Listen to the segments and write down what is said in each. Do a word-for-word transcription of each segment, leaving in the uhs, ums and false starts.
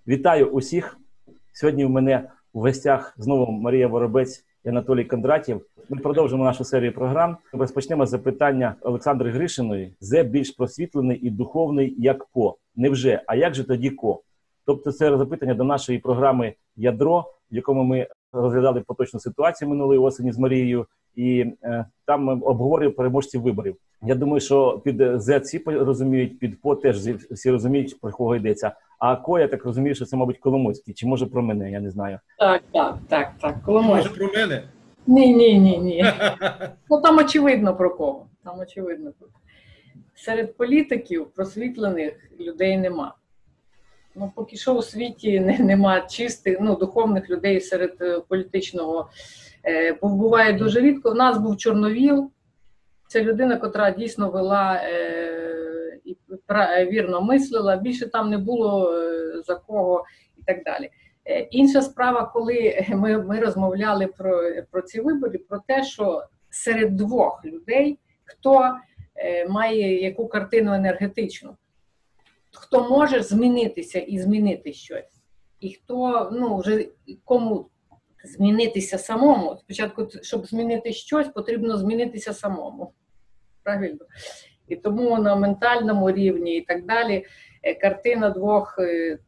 Вітаю усіх. Сьогодні в мене в гостях знову Марія Воробець і Анатолій Кондратєв. Ми продовжимо нашу серію програм. Розпочнемо з запитання Олександри Гришиної. «Зе більш просвітлений і духовний, як по? Невже? А як же тоді ко?» Тобто це запитання до нашої програми «Ядро», в якому ми розглядали поточну ситуацію минулої осені з Марією. І е, там ми обговорюємо переможців виборів. Я думаю, що під «Зе» всі розуміють, під «по» теж всі розуміють, про кого йдеться. А «ко», я так розумію, що це, мабуть, Коломойський. Чи може про мене, я не знаю. Так, так, так, так. Коломойський. Може про мене? Ні, ні, ні, ні. Ну там очевидно про кого. Там очевидно про кого. Серед політиків просвітлених людей нема. Ну, поки що у світі не, нема чистих, ну, духовних людей серед е, політичного. Е, буває дуже рідко. У нас був Чорновіл. Це людина, котра дійсно вела е, і пра, вірно мислила. Більше там не було е, за кого і так далі. Е, інша справа, коли ми, ми розмовляли про, про ці вибори, про те, що серед двох людей, хто е, має яку картину енергетичну, хто може змінитися і змінити щось, і хто, ну, вже кому змінитися самому. Спочатку, щоб змінити щось, потрібно змінитися самому. Правильно? І тому на ментальному рівні і так далі картина двох,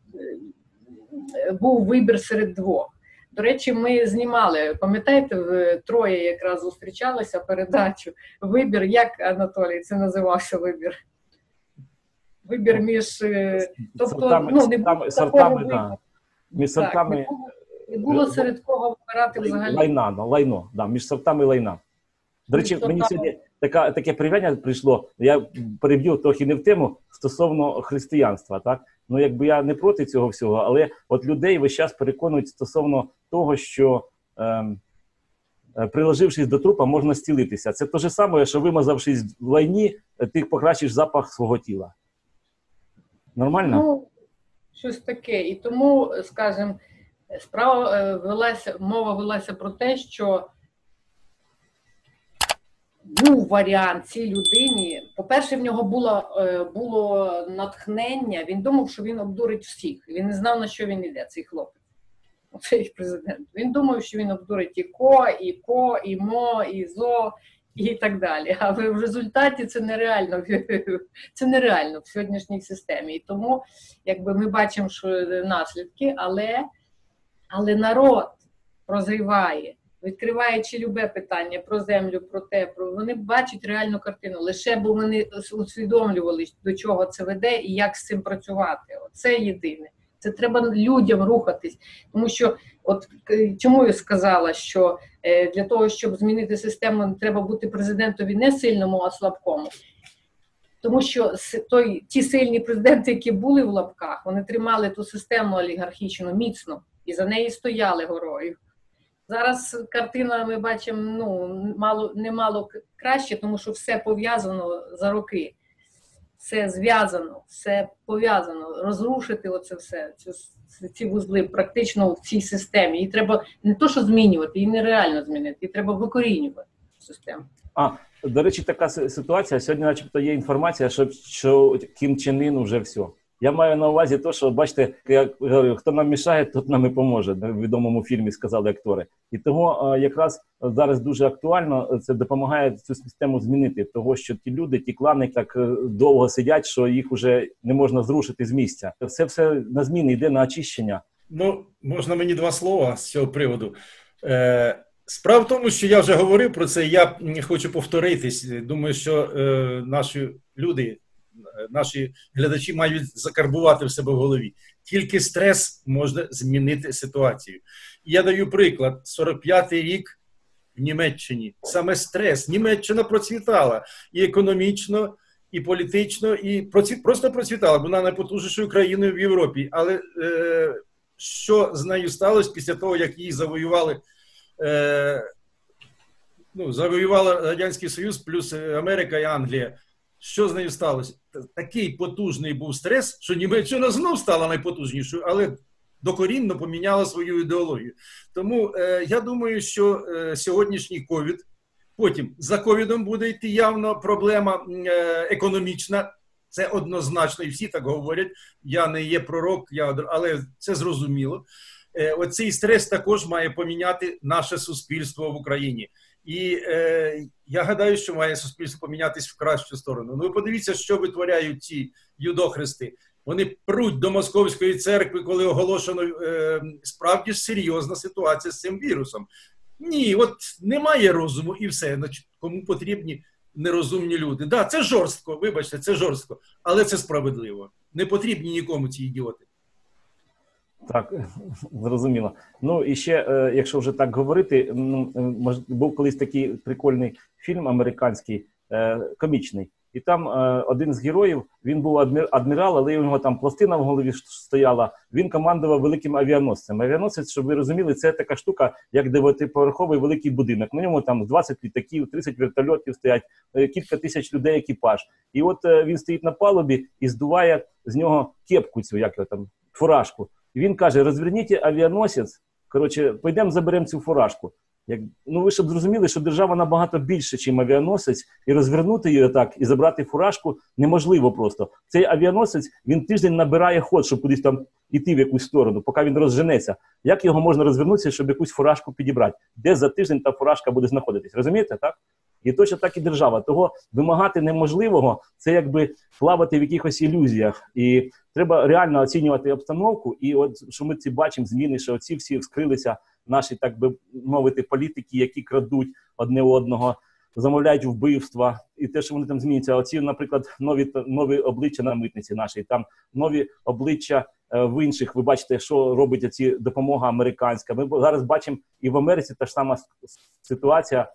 був вибір серед двох. До речі, ми знімали, пам'ятаєте, в троє якраз зустрічалися передачу «Вибір», як, Анатолій, це називався вибір? Вибір між, тобто, сортами, ну, не було сортами, да. Між сортами, так, не було, не було серед кого вибирати взагалі. Лайна, да, лайно, да, між сортами лайна. До речі, Між мені сортами. сьогодні така, таке привітання прийшло, я переб'ю трохи не в тему, стосовно християнства, так? Ну, якби я не проти цього всього, але от людей весь час переконують стосовно того, що ем, приложившись до трупа, можна зцілитися. Це те ж саме, що вимазавшись в лайні, ти покращиш запах свого тіла. Нормально? Ну, щось таке. І тому, скажімо, справа велася, мова велася про те, що був варіант цій людині. По-перше, в нього було, було натхнення, він думав, що він обдурить всіх. Він не знав, на що він йде, цей хлопець, цей президент. Він думав, що він обдурить і ко, і по, і мо, і зо, і так далі. А в результаті це нереально, це нереально в сьогоднішній системі. І тому, якби, ми бачимо, що наслідки, але, але народ прозріває, відкриваючи любе питання про землю, про те, про вони бачать реальну картину. Лише бо вони усвідомлювали, до чого це веде і як з цим працювати. Це єдине. Це треба людям рухатись. Тому що, от чому я сказала, що е, для того, щоб змінити систему, треба бути президентові не сильному, а слабкому. Тому що той, ті сильні президенти, які були в лапках, вони тримали ту систему олігархічну міцно і за неї стояли горою. Зараз картина, ми бачимо, ну, мало, немало краще, тому що все пов'язано за роки. Все зв'язано, все пов'язано. Розрушити оце все, ці, ці вузли практично в цій системі. Її треба не то, що змінювати, її нереально змінити, її треба викорінювати систему. А, до речі, така ситуація. Сьогодні начебто є інформація, що, що Кім Чен Ін уже все. Я маю на увазі те, що, бачите, я говорю, хто нам мішає, тот нам і поможе. В відомому фільмі сказали актори. І того якраз зараз дуже актуально, це допомагає цю систему змінити. Того, що ті люди, ті клани так довго сидять, що їх вже не можна зрушити з місця. Це все на зміни йде, на очищення. Ну, можна мені два слова з цього приводу. Е, справа в тому, що я вже говорив про це, я хочу повторитись. Думаю, що е, наші люди, наші глядачі мають закарбувати в себе в голові. Тільки стрес може змінити ситуацію. Я даю приклад. сорок п'ятий рік в Німеччині. Саме стрес. Німеччина процвітала і економічно, і політично, і проці... просто процвітала. Вона найпотужнішою країною в Європі. Але е... що з нею сталося після того, як її завоювали, е... ну, завоювали Радянський Союз, плюс Америка і Англія? Що з нею сталося? Такий потужний був стрес, що Німеччина знов стала найпотужнішою, але докорінно поміняла свою ідеологію. Тому е, я думаю, що е, сьогоднішній ковід, потім за ковідом буде йти явно проблема е, економічна, Це однозначно, і всі так говорять. Я не є пророк, я, але це зрозуміло. Оцей стрес також має поміняти наше суспільство в Україні. І е, я гадаю, що має суспільство помінятись в кращу сторону. Ну, ви подивіться, що витворяють ці юдохристи. Вони пруть до Московської церкви, коли оголошено е, справді ж серйозна ситуація з цим вірусом. Ні, от немає розуму і все. Значить, кому потрібні нерозумні люди. Так, да, це жорстко, вибачте, це жорстко, але це справедливо. Не потрібні нікому ці ідіоти. Так, зрозуміло. Ну і ще, е, якщо вже так говорити, ну, мож, був колись такий прикольний фільм американський, е, комічний. І там е, один з героїв, він був адмір, адмірал, але у нього там пластина в голові стояла. Він командував великим авіаносцем. Авіаносець, щоб ви розуміли, це така штука, як дев'ятиповерховий великий будинок. На ньому там двадцять літаків, тридцять вертольотів стоять, е, кілька тисяч людей екіпаж. І от е, він стоїть на палубі і здуває з нього кепку цю, як його там, фуражку. І він каже, розверніть авіаносець, коротше, пойдемо заберемо цю фуражку. Як, ну ви щоб зрозуміли, що держава набагато більше, ніж авіаносець, і розвернути її так, і забрати фуражку неможливо просто. Цей авіаносець, він тиждень набирає ход, щоб кудись там іти в якусь сторону, поки він розженеться. Як його можна розвернутися, щоб якусь фуражку підібрати? Де за тиждень та фуражка буде знаходитись? Розумієте, так? І точно так і держава. Того вимагати неможливого – це якби плавати в якихось ілюзіях. І треба реально оцінювати обстановку. І от що ми ці бачимо зміни, що оці всі вскрилися наші, так би мовити, політики, які крадуть одне одного, замовляють вбивства. І те, що вони там змінюються. Оці, наприклад, нові, нові обличчя на митниці нашій, там нові обличчя е, в інших. Ви бачите, що робить ці допомога американська. Ми зараз бачимо і в Америці та ж сама ситуація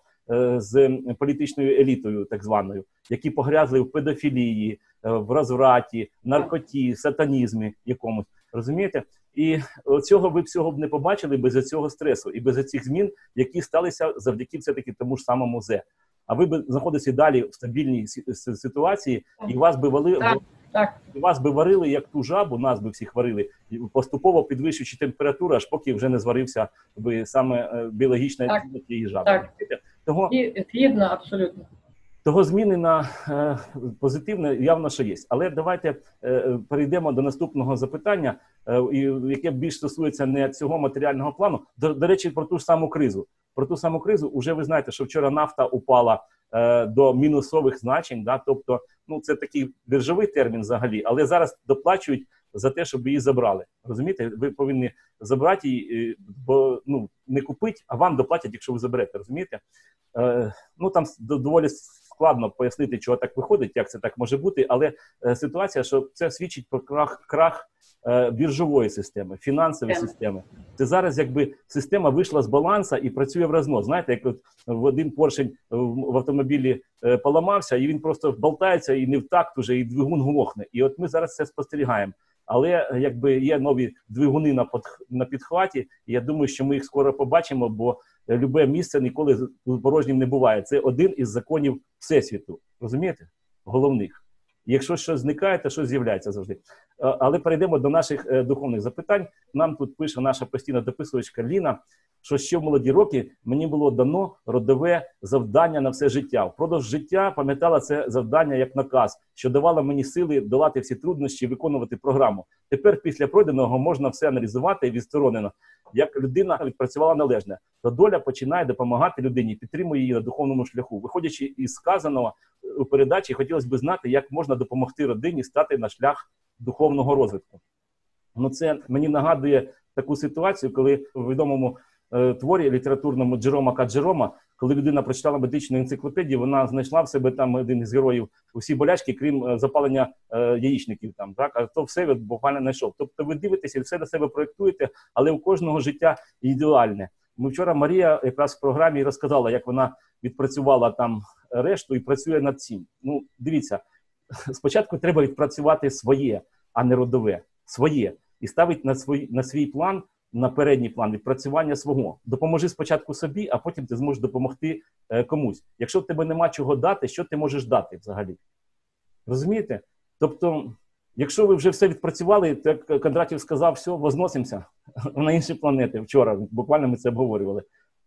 з політичною елітою, так званою, які погрязли в педофілії, в розвраті, наркоті, сатанізмі якомусь. Розумієте? І цього ви всього б не побачили без цього стресу і без цих змін, які сталися завдяки все-таки тому ж самому зе. А ви б знаходитеся далі в стабільній ситуації, і вас би вали... Так, так. вас би варили як ту жабу, нас би всіх варили, поступово підвищуючи температуру, аж поки вже не зварився би саме біологічна тієї жаби. Так. Того, Згідно, абсолютно. Того зміни на е, позитивне явно, що є. Але давайте е, перейдемо до наступного запитання, е, яке більш стосується не цього матеріального плану. До, до речі, про ту ж саму кризу. Про ту саму кризу, уже ви знаєте, що вчора нафта упала е, до мінусових значень, да? Тобто, ну це такий біржовий термін взагалі, але зараз доплачують за те, щоб її забрали. Розумієте? Ви повинні забрати її, бо ну, не купити, а вам доплатять, якщо ви заберете. Розумієте? Е, ну там доволі складно пояснити, чого так виходить, як це так може бути, але е, ситуація, що це свідчить про крах, крах е, біржової системи, фінансової системи. Це зараз якби система вийшла з балансу і працює в рознос. Знаєте, як от в один поршень в автомобілі е, поламався, і він просто болтається, і не в такт уже, і двигун глохне. І от ми зараз це спостерігаємо. Але якби є нові двигуни на, под, на підхваті, і я думаю, що ми їх скоро побачимо, бо любе місце ніколи порожнім не буває. Це один із законів Всесвіту. Розумієте? Головних. Якщо щось зникає, то щось з'являється завжди. Але перейдемо до наших духовних запитань. Нам тут пише наша постійна дописувачка Ліна, що ще в молоді роки мені було дано родове завдання на все життя. Впродовж життя пам'ятала це завдання як наказ, що давало мені сили долати всі труднощі, виконувати програму. Тепер після пройденого можна все аналізувати відсторонено. Як людина відпрацювала належне, то доля починає допомагати людині, підтримує її на духовному шляху. Виходячи із сказаного у передачі, хотілося б знати, як можна допомогти родині стати на шлях духовного розвитку. Ну, це мені нагадує таку ситуацію, коли в відомому е, творі літературному Джерома К. Джерома, коли людина прочитала медичну енциклопедію, вона знайшла в себе там один із героїв усі болячки, крім е, запалення е, яєчників. Там, так? А то все буквально знайшов. Тобто ви дивитеся і все до себе проєктуєте, але у кожного життя індивідуальне. Ми вчора Марія якраз в програмі розказала, як вона відпрацювала там решту і працює над цим. Ну, дивіться, спочатку треба відпрацювати своє, а не родове. Своє. І ставити на свій, на свій план, на передній план відпрацювання свого. Допоможи спочатку собі, а потім ти зможеш допомогти е, комусь. Якщо в тебе нема чого дати, що ти можеш дати взагалі? Розумієте? Тобто, якщо ви вже все відпрацювали, як Кондратів сказав, все, возносимося на інші планети. Вчора буквально ми це обговорювали.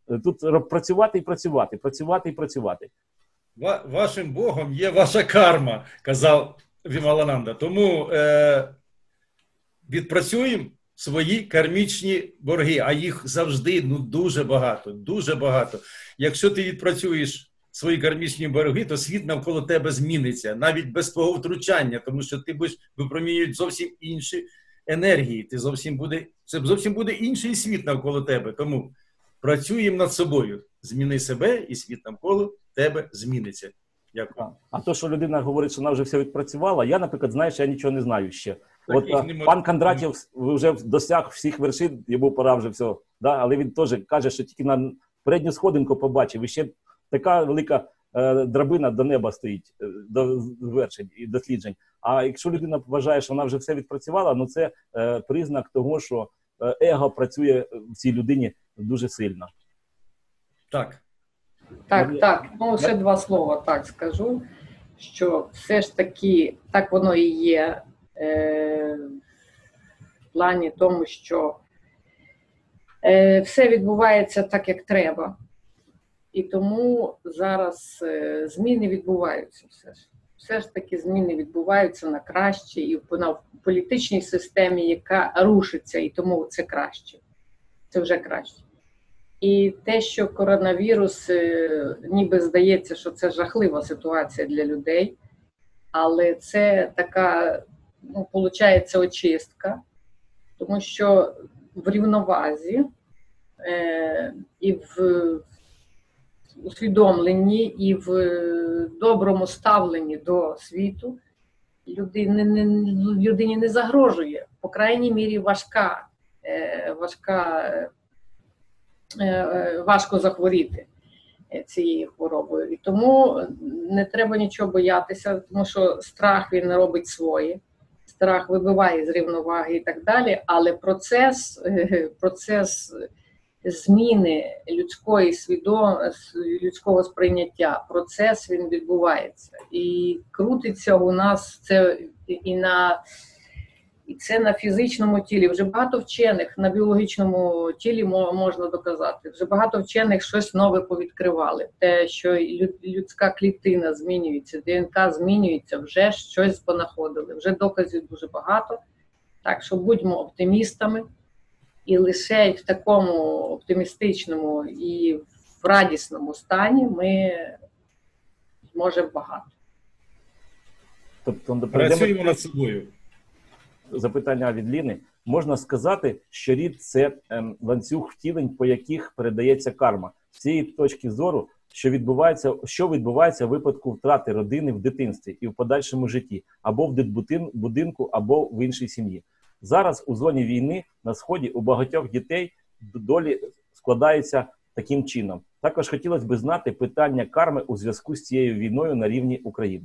Тут працювати і працювати, працювати і працювати. Вашим Богом є ваша карма, казав Вімалананда. Тому е, відпрацюємо свої кармічні борги, а їх завжди ну, дуже багато, дуже багато. Якщо ти відпрацюєш свої кармічні борги, то світ навколо тебе зміниться, навіть без твого втручання, тому що ти будеш випромінювати зовсім інші енергії. Ти зовсім буде, це зовсім буде інший світ навколо тебе. Тому працюємо над собою. Зміни себе, і світ навколо тебе зміниться. Дякую. А то, що людина говорить, що вона вже все відпрацювала, я, наприклад, знаю, що я нічого не знаю ще. Так, От а, не пан Кондратєв вже досяг всіх вершин, йому пора вже все. Да? Але він теж каже, що тільки на передню сходинку побачив, і ще така велика е, драбина до неба стоїть, е, до звершень і досліджень. А якщо людина вважає, що вона вже все відпрацювала, ну це е, признак того, що е, его працює в цій людині дуже сильно. Так. Так, так. Ну, ще два слова так скажу, що все ж таки так воно і є е, в плані тому, що е, все відбувається так, як треба. І тому зараз е, зміни відбуваються все ж. Все ж таки зміни відбуваються на краще і в, в політичній системі, яка рушиться, і тому це краще. Це вже краще. І те, що коронавірус, ніби здається, що це жахлива ситуація для людей, але це така, ну, виходить, очистка, тому що в рівновазі е, і в усвідомленні, і в доброму ставленні до світу людині не, людині не загрожує, по крайній мірі важка, е, важка важко захворіти цією хворобою. І тому не треба нічого боятися, тому що страх, він робить своє. Страх вибиває з рівноваги і так далі, але процес, процес зміни людської свідомості, людського сприйняття, процес він відбувається. І крутиться у нас це і на І це на фізичному тілі. Вже багато вчених на біологічному тілі можна доказати. Вже багато вчених щось нове повідкривали. Те, що людська клітина змінюється, ДНК змінюється, вже щось понаходили. Вже доказів дуже багато. Так що будьмо оптимістами. І лише в такому оптимістичному і в радісному стані ми зможемо багато. Тобто, працюємо над собою. Запитання від Ліни. Можна сказати, що рід – це ем, ланцюг втілень, по яких передається карма. З цієї точки зору, що відбувається, що відбувається в випадку втрати родини в дитинстві і в подальшому житті, або в дитбудинку, або в іншій сім'ї. Зараз у зоні війни на Сході у багатьох дітей долі складаються таким чином. Також хотілося б знати питання карми у зв'язку з цією війною на рівні України.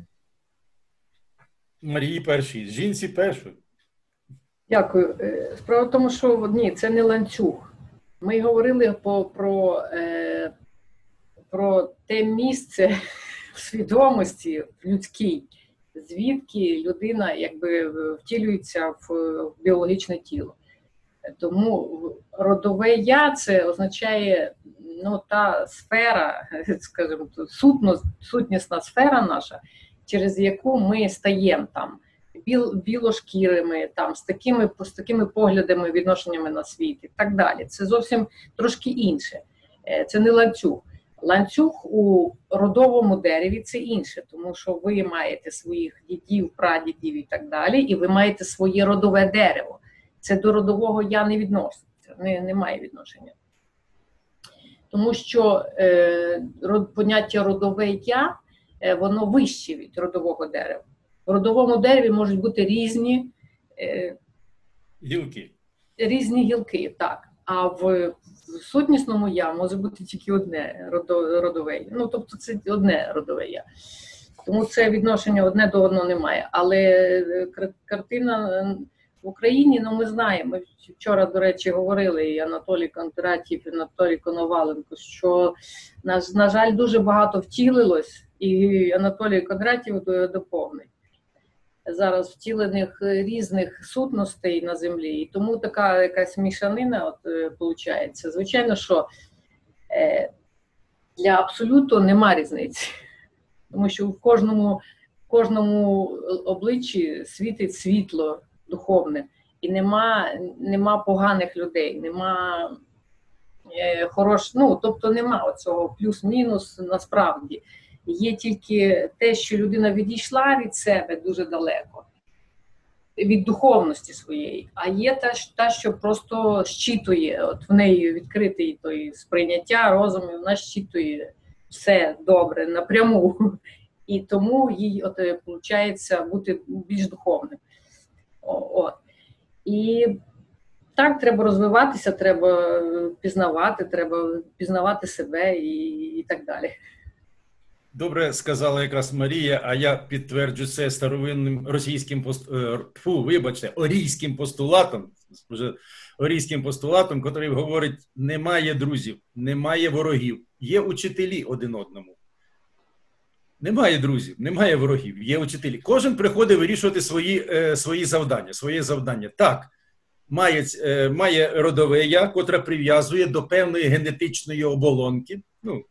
Марії першій, жінці першої. Дякую. Справа в тому, що ні, це не ланцюг. Ми говорили по, про, е, про те місце в свідомості в людській, звідки людина якби втілюється в, в біологічне тіло. Тому родове я – це означає, ну, та сфера, скажімо, сутно, сутнісна сфера наша, через яку ми стаємо там. Біл, білошкірими, там, з такими, з такими поглядами, відношеннями на світ і так далі. Це зовсім трошки інше. Це не ланцюг. Ланцюг у родовому дереві – це інше, тому що ви маєте своїх дідів, прадідів і так далі, і ви маєте своє родове дерево. Це до родового я не відноситься, не, не має відношення. Тому що е, род, поняття родове я, е, воно вище від родового дерева. В родовому дереві можуть бути різні е, гілки. Різні гілки, так. А в, в сутнісному я може бути тільки одне родо, родове. Ну, тобто це одне родове я. Тому це відношення одне до одного немає. Але картина в Україні, ну ми знаємо, ми вчора, до речі, говорили, і Анатолій Кондратєв, і Анатолій Коноваленко, що, на, на жаль, дуже багато втілилось, і Анатолій Кондратєв доповнить. Зараз втілених різних сутностей на землі, і тому така якась мішанина от, виходить. Звичайно, що е, для абсолюту нема різниці, тому що в кожному, кожному обличчі світить світло духовне. І нема, нема поганих людей, нема е, хорош, ну, тобто нема оцього плюс-мінус насправді. Є тільки те, що людина відійшла від себе дуже далеко, від духовності своєї, а є та, та що просто щитує, от в неї відкритий той сприйняття, розум, і вона щитує все добре, напряму. І тому їй от, виходить бути більш духовним. О, от. І так, треба розвиватися, треба пізнавати, треба пізнавати себе і, і так далі. Добре сказала якраз Марія, а я підтверджу це старовинним російським пост... Фу, вибачте, орійським постулатом, вже орійським постулатом, який говорить: немає друзів, немає ворогів, є учителі один одному. Немає друзів, немає ворогів, є учителі. Кожен приходить вирішувати свої, е, свої завдання, своє завдання. Так, має, е, має родове я, котре прив'язує до певної генетичної оболонки. Ну,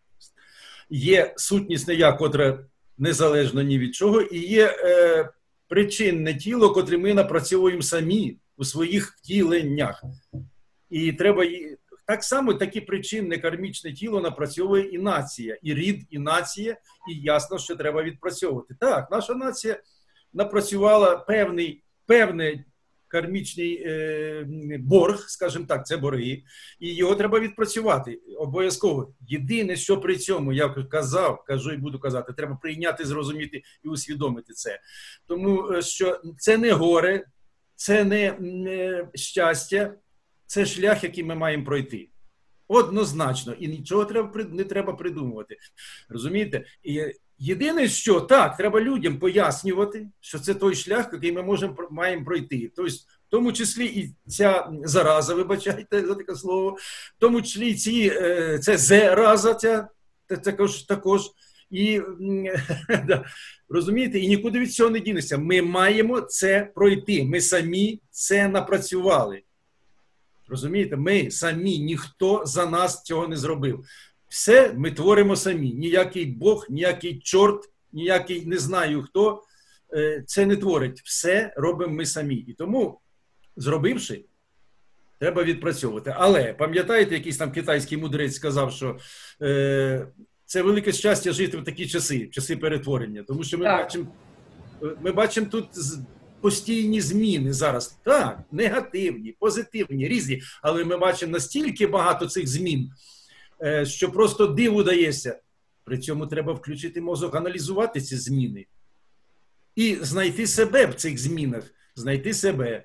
є сутнісне я, котре незалежно ні від чого, і є е, причинне тіло, котре ми напрацьовуємо самі у своїх втіленнях. І треба так само таке причинне кармічне тіло напрацьовує і нація, і рід, і нація, і ясно, що треба відпрацьовувати. Так, наша нація напрацювала певний, певний кармічний е, борг, скажімо так, це борги, і його треба відпрацювати обов'язково. Єдине, що при цьому, я казав, кажу і буду казати, треба прийняти, зрозуміти і усвідомити це. Тому що це не горе, це не, не щастя, це шлях, який ми маємо пройти. Однозначно. І нічого треба, не треба придумувати. Розумієте? І єдине, що так, треба людям пояснювати, що це той шлях, який ми можемо, маємо пройти. Тобто, в тому числі і ця зараза, вибачайте за таке слово, в тому числі і ці, це зараза, ця, також, також. І, да, розумієте, і нікуди від цього не дінеться. Ми маємо це пройти. Ми самі це напрацювали. Розумієте, ми самі, ніхто за нас цього не зробив. Все ми творимо самі. Ніякий Бог, ніякий чорт, ніякий не знаю хто це не творить. Все робимо ми самі. І тому, зробивши, треба відпрацьовувати. Але, пам'ятаєте, якийсь там китайський мудрець сказав, що е, це велике щастя жити в такі часи, часи перетворення. Тому що ми бачимо, ми бачимо тут постійні зміни зараз. Так, негативні, позитивні, різні. Але ми бачимо настільки багато цих змін, що просто диву дається. При цьому треба включити мозок, аналізувати ці зміни. І знайти себе в цих змінах. Знайти себе.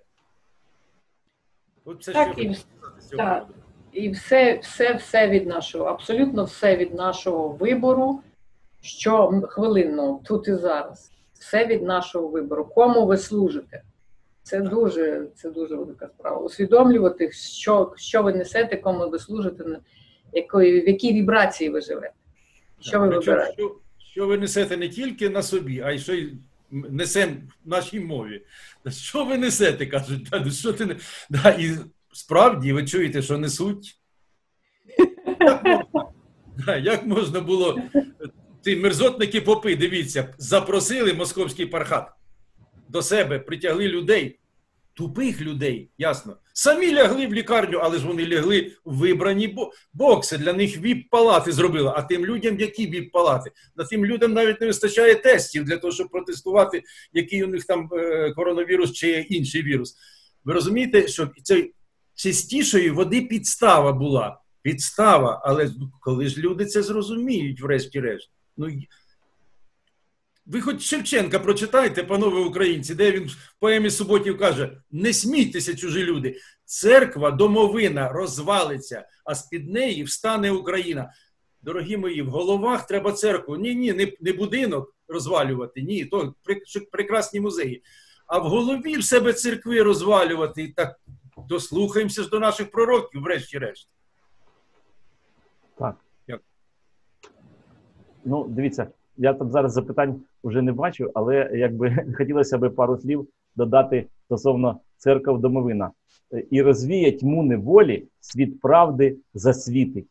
От це так, і, так. І все, все, все від нашого, абсолютно все від нашого вибору, що хвилинно, тут і зараз. Все від нашого вибору. Кому ви служите? Це дуже, це дуже велика справа. Усвідомлювати, що, що ви несете, кому ви служите, якої, в якій вібрації ви живете. Що ви вибираєте? Що, що ви несете не тільки на собі, а й що й несемо в нашій мові. Що ви несете, кажуть. Да, що ти не... да, і справді ви чуєте, що несуть. Як можна, да, як можна було... Ці мерзотники попи, дивіться, запросили московський пархат до себе, притягли людей, тупих людей, ясно. Самі лягли в лікарню, але ж вони лягли в вибрані бокси, для них віп-палати зробили. А тим людям, які віп-палати? На тим людям навіть не вистачає тестів для того, щоб протестувати, який у них там е, коронавірус чи інший вірус. Ви розумієте, що це чистішої води підстава була. Підстава, але коли ж люди це зрозуміють, врешті-решт. Ну, ви хоч Шевченка прочитайте, панове українці, де він в поемі Суботів каже: не смійтеся, чужі люди, церква, домовина розвалиться, а з-під неї встане Україна. Дорогі мої, в головах треба церкву. Ні-ні, не, не будинок розвалювати, ні, то прекрасні музеї. А в голові в себе церкви розвалювати. І так дослухаємося ж до наших пророків, врешті-решт. Так. Як? Ну, дивіться, я там зараз запитань вже не бачу, але якби хотілося б пару слів додати стосовно церков домовина. І розвіє тьму неволі, світ правди засвітить.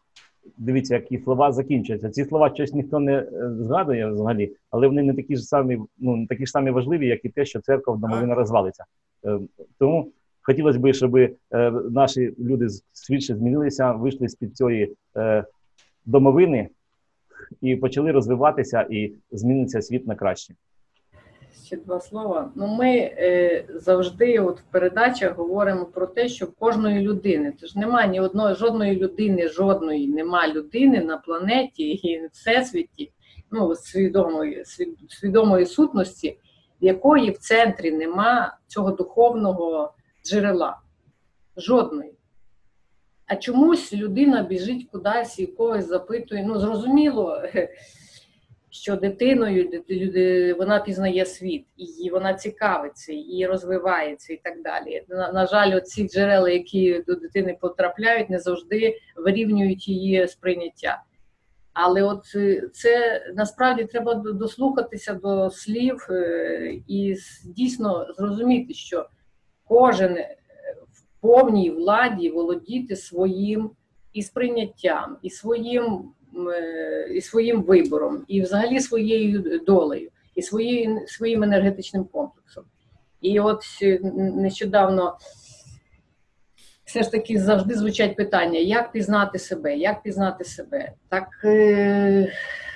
дивіться, які слова закінчуються. Ці слова щось ніхто не згадує взагалі, але вони не такі ж самі, ну, не такі ж самі важливі, як і те, що церква домовина розвалиться. Тому хотілося б, щоб наші люди швидше змінилися, вийшли з-під цієї домовини і почали розвиватися, і зміниться світ на краще. Ще два слова. Ну, ми е, завжди от в передачах говоримо про те, що кожної людини, це ж немає ні одної, жодної людини, жодної нема людини на планеті і в всесвіті, ну, свідомої, свідомої сутності, в якої в центрі нема цього духовного джерела. Жодної. А чомусь людина біжить кудись і когось запитує. Ну, зрозуміло, що дитиною вона пізнає світ, і вона цікавиться, і розвивається, і так далі. На, на жаль, ці джерела, які до дитини потрапляють, не завжди вирівнюють її сприйняття. Але от це насправді треба дослухатися до слів і дійсно зрозуміти, що кожен в повній владі володіти своїм і сприйняттям, і своїм і своїм вибором, і взагалі своєю долею, і своєю, своїм енергетичним комплексом. І от нещодавно все ж таки завжди звучать питання, як пізнати себе, як пізнати себе. Так, е...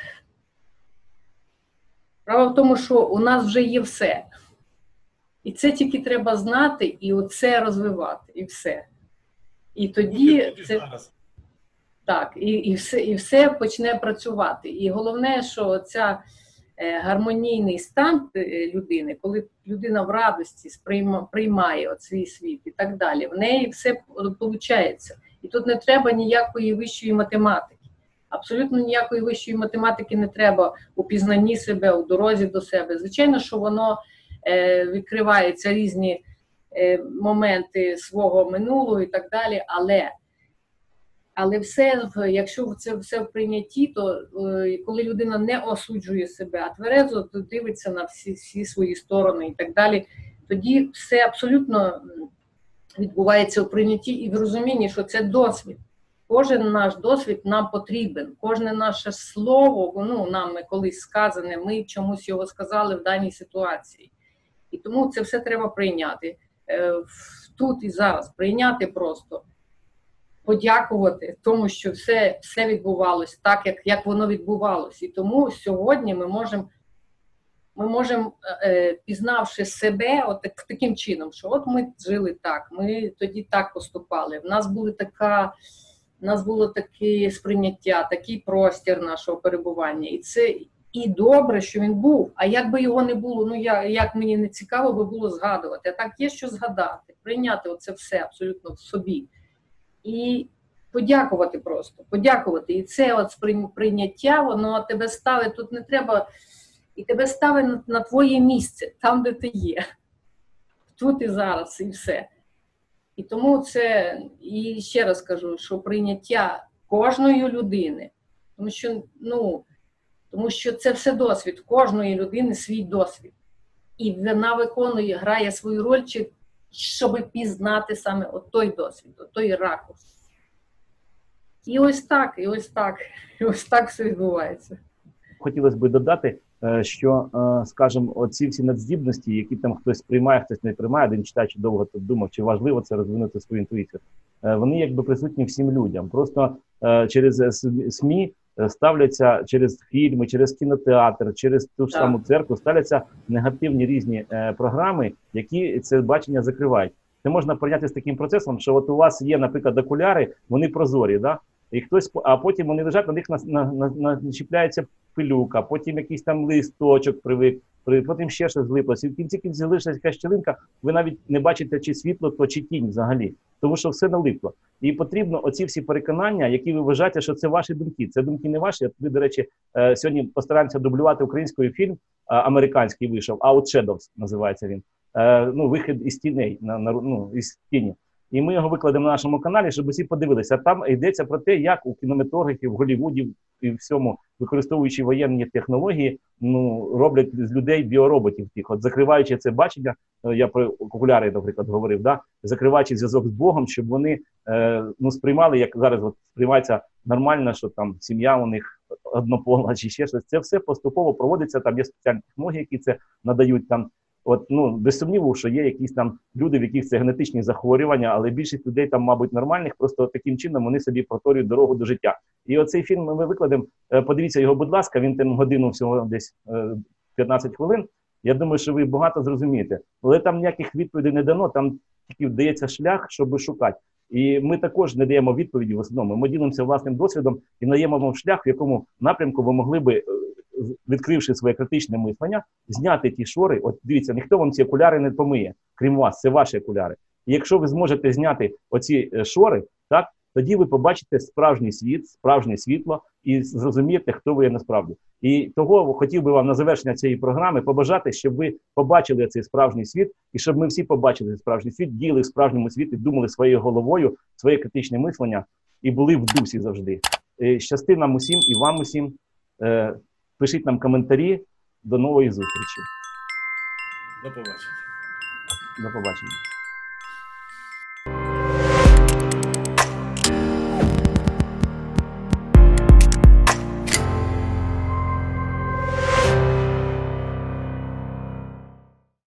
Справа в тому, що у нас вже є все. І це тільки треба знати, і оце розвивати, і все. І тоді це... Так, і, і, все, і все почне працювати. І головне, що ця е, гармонійний стан людини, коли людина в радості сприйма, приймає от свій світ і так далі, в неї все виходить. І тут не треба ніякої вищої математики. Абсолютно ніякої вищої математики не треба у пізнанні себе, у дорозі до себе. Звичайно, що воно е, відкриваються різні е, моменти свого минулого і так далі, але... Але все, якщо це все в прийнятті, то коли людина не осуджує себе, а тверезо дивиться на всі, всі свої сторони і так далі, тоді все абсолютно відбувається в прийнятті і в розумінні, що це досвід. Кожен наш досвід нам потрібен, кожне наше слово, ну, нам колись сказане, ми чомусь його сказали в даній ситуації. І тому це все треба прийняти. Тут і зараз прийняти просто. Подякувати тому, що все, все відбувалось так, як, як воно відбувалось. І тому сьогодні ми можемо, ми можемо е, пізнавши себе от так, таким чином, що от ми жили так, ми тоді так поступали. В нас, були така, в нас було таке сприйняття, такий простір нашого перебування. І це і добре, що він був. А як би його не було, ну я, як мені не цікаво би було згадувати. А так є що згадати, прийняти оце все абсолютно в собі. І подякувати просто, подякувати. І це от прийняття, воно тебе ставить, тут не треба, і тебе ставить на, на твоє місце, там, де ти є. Тут і зараз, і все. І тому це, і ще раз кажу, що прийняття кожної людини, тому що, ну, тому що це все досвід, кожної людини свій досвід. І вона виконує, грає свою роль, чи щоб пізнати саме от той досвід, от той ракурс. І ось так, і ось так, і ось так все відбувається. Хотілося б додати, що, скажімо, оці всі надздібності, які там хтось приймає, хтось не приймає, один читач довго тут думав, чи важливо це розвинути свою інтуїцію, вони якби присутні всім людям. Просто через СМІ ставляться, через фільми, через кінотеатр, через ту ж саму церкву ставляться негативні різні е, програми, які це бачення закривають. Це можна порівняти з таким процесом, що от у вас є, наприклад, окуляри, вони прозорі, да? І хтось, а потім вони лежать, на них начіпляється пилюка, потім якийсь там листочок привик, потім ще щось злиплося. І в кінці кінці залишилася якась щілинка, ви навіть не бачите, чи світло, то чи тінь взагалі. Тому що все налипло. І потрібно оці всі переконання, які ви вважаєте, що це ваші думки. Це думки не ваші. Ви, до речі, сьогодні постараємося дублювати українською фільм, американський вийшов, Out Shadows називається він. Ну, вихід із тіней, на, на, ну, із тіні. І ми його викладемо на нашому каналі, щоб усі подивилися. Там йдеться про те, як у кінематографі, в Голлівуді і всьому, використовуючи воєнні технології, ну, роблять з людей біороботів тих. От закриваючи це бачення, я про окуляри, наприклад, говорив, да? Закриваючи зв'язок з Богом, щоб вони е, ну, сприймали, як зараз от сприймається нормально, що там сім'я у них однопола чи ще щось. Це все поступово проводиться, там є спеціальні технології, які це надають там. От, ну, без сумніву, що є якісь там люди, в яких це генетичні захворювання, але більшість людей там, мабуть, нормальних, просто таким чином вони собі проторюють дорогу до життя. І оцей фільм ми викладемо, подивіться його, будь ласка, він там годину всього десь п'ятнадцять хвилин. Я думаю, що ви багато зрозумієте. Але там ніяких відповідей не дано, там тільки вдається шлях, щоб шукати. І ми також не даємо відповіді в основному. Ми ділимося власним досвідом і даємо вам шлях, в якому напрямку ви могли би, відкривши своє критичне мислення, зняти ті шори. От дивіться, ніхто вам ці окуляри не помиє, крім вас, це ваші окуляри. І якщо ви зможете зняти оці шори, так, тоді ви побачите справжній світ, справжнє світло і зрозумієте, хто ви є насправді. І того хотів би вам на завершення цієї програми побажати, щоб ви побачили цей справжній світ, і щоб ми всі побачили цей справжній світ, діяли в справжньому світі, думали своєю головою, своє критичне мислення і були в дусі завжди. Щасти нам усім і вам усім. Пишіть нам коментарі. До нової зустрічі. До побачення. До побачення.